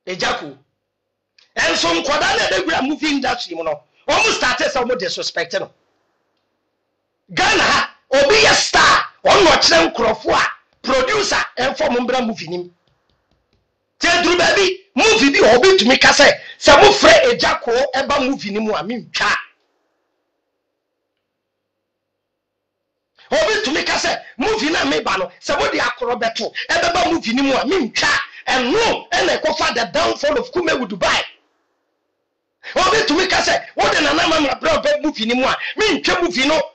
Ejako. And so nkwadana dey gura movie industry mu no. Almost started some disrespect no. Ghana obi ya star on no kire nkrofo a producer and for mbra movie nim. Tedru baby movie bi obi tumi ka say se mo frɛ Ejako eba movie nim a mentwa. Obi tumi ka say movie na me ba no se mo de akoro beto ebeba movie nim a mentwa. And no and I cover the downfall of Kumawood Dubai. Obi tumi ka say what the nana man bra be movie nim a mentwa movie no.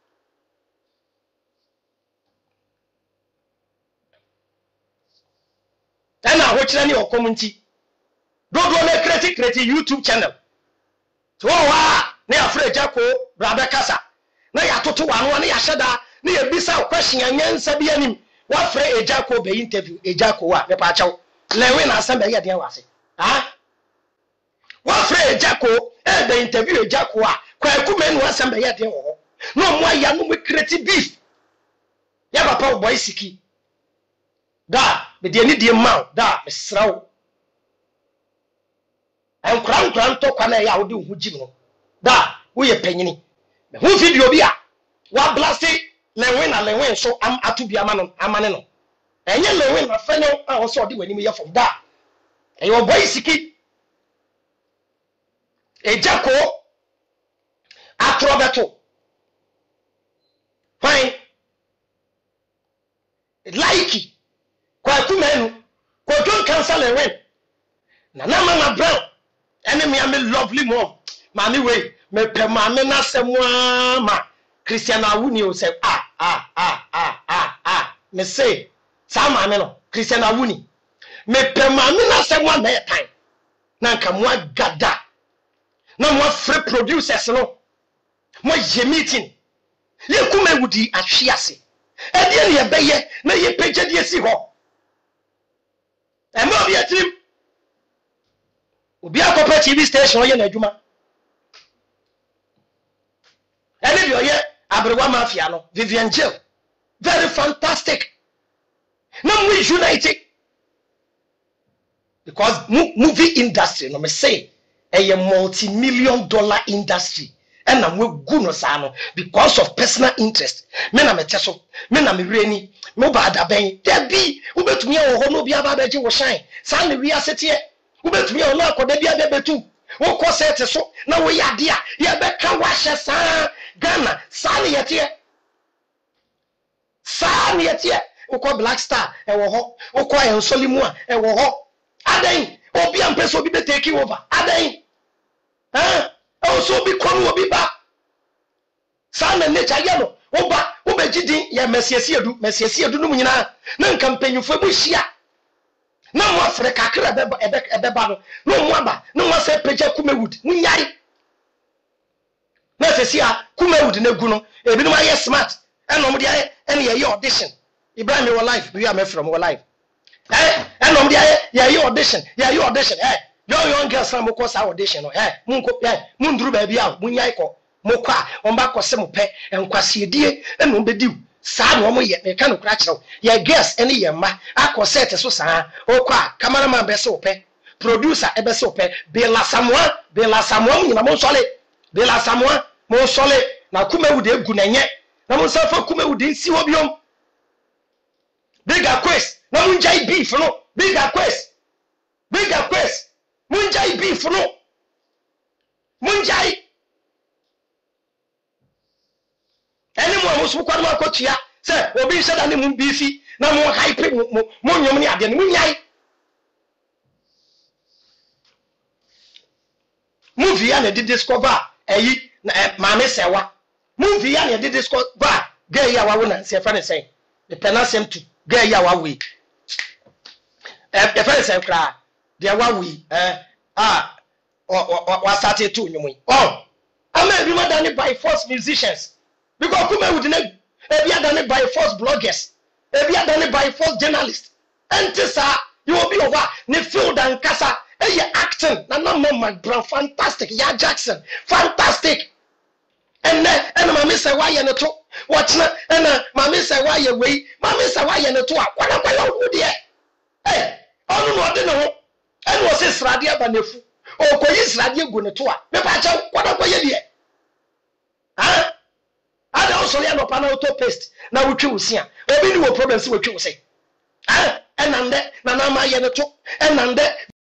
And I watch any or community. Don't create YouTube channel. So ne afraid Ejako brother kasa. Na ya toto wanu ne ya sheda ne ya bisa question anyansa bi anim. Wa afraid Ejako be interview Ejako a me pa chaw. Lewe na asem be ye den wase. Ah? Wa afraid Ejako be interview Ejako a kwa kumenu asem be ye den wo. No mo ya no me create beef. Ya papa boy siki. Da be de ni de ma da me sraw. En kran to kwa na ya wo de hu jim no. Da wo ye panyini. Me hu video bi a wa blasti lewen so am atubia amane no. Enye lewen na fanyo a wo so de wani me ye from da. E yo boy siki. Ejako atrobeto. Fine. Like kwa kumenu kwa don cancel lewen. Na mama brown enemy am lovely mom. Mami we me pe mami na semwa ma Christian Awuni o say me say sa mami no Christian Awuni me pe mami na semwa na time na nka mo agada na mo free producers no mo ye meeting ye Kumawood ahwiase e de ne be ye na ye page de si ho e mo bi atrim obi akopɛ TV station ye na adwuma ene bi oye abrewa mafia no Vivian Jail very fantastic now we united because movie industry no me say a multi-million-dollar industry and I'm we good no sa because of personal interest me na me teso me na me reni me ba da ben there be ubetumi wo ho no bia ba beje wo shine sa ne wi asete ubetumi wo na akoda bia bebetu wo ko set so na wo yade a ye beka wa hye sa Ghana sa ne yete wo ko Black Star e wo ho wo ko Ensolimu a e wo ho adan obi ampeso obi be take over adan so bi kono obi ba sa na nature ye no wo ba wo be gidin ye mesiesi edu no nyina na nkampanyufo bu hia na mo Africa kra ebeba no mo aba no mo se peja Kumawood munyai na sesi a Kumawood na gu no ebi no aye smart enom de aye ene ye audition Ibrahim your life we are from our life enom de aye ye audition young girls na moko sa audition no munko munduru ba bia munyai ko mokwa omba ko se mo pe enkwasiedie enom bediw sa no mo ye me ka no kra kirew ye girls ene ye ma akọ set so sa okwa cameraman be se ope producer e be se ope Bela Samoa nyina mo sole Bela Samoa mo sole na Kumawood egu na nye na mo sa fa Kumawood nsi wo biom bigger quest na mo njai beef no bigger quest munjai beef no munjai eni mo so kwado makotua se obi se da ne mu beefi na mo hype mo nyom ne ade ne munjai movie ya na di discover eyi maame sewa movie ya na di discover gay ya wawo na se fa ne sen the penasem to gay ya wawe e fa se kra dia wawe started to nyum am every done by force musicians because Kumawood na e done by force bloggers e done by force journalists and this you will be over ne field and kasa e acting na my brand fantastic ya Jackson fantastic and mama say why you no to watch na and mama say why you wait mama say why you no to akwana kwa wo de ono no de no and was a sradia banefu. O ko yisradia gu ne to a. Me pa cha kwada ko ye de. Ha? Ada also ya no pa na auto paste na wotwe usia. Obi ni wo problem si wotwe usai. Ha? Enande na na ma ye ne to. Enande